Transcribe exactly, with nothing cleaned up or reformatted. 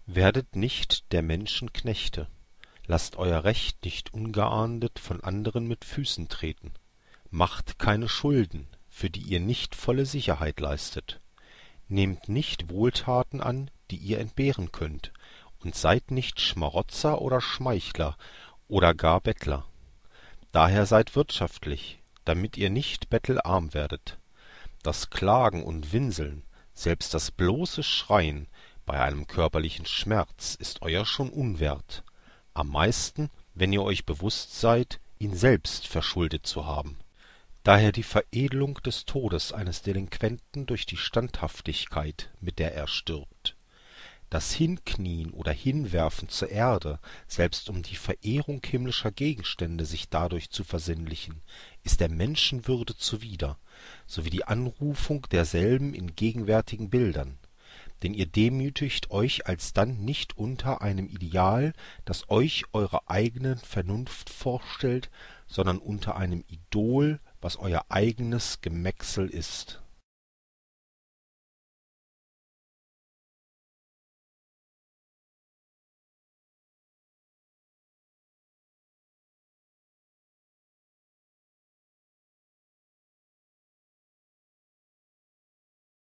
Werdet nicht der Menschen Knechte, lasst euer Recht nicht ungeahndet von anderen mit Füßen treten. Macht keine Schulden, für die ihr nicht volle Sicherheit leistet. Nehmt nicht Wohltaten an, die ihr entbehren könnt, und seid nicht Schmarotzer oder Schmeichler oder gar Bettler. Daher seid wirtschaftlich, damit ihr nicht bettelarm werdet. Das Klagen und Winseln, selbst das bloße Schreien bei einem körperlichen Schmerz ist euer schon unwert, am meisten, wenn ihr euch bewusst seid, ihn selbst verschuldet zu haben. Daher die Veredelung des Todes eines Delinquenten durch die Standhaftigkeit, mit der er stirbt. Das Hinknien oder Hinwerfen zur Erde, selbst um die Verehrung himmlischer Gegenstände sich dadurch zu versinnlichen, ist der Menschenwürde zuwider, so wie die Anrufung derselben in gegenwärtigen Bildern. Denn ihr demütigt euch alsdann nicht unter einem Ideal, das euch eure eigene Vernunft vorstellt, sondern unter einem Idol, was euer eigenes Gemäcksel ist.